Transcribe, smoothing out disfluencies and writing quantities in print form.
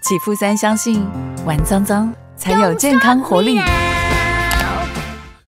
启富3相信，玩脏脏才有健康活力。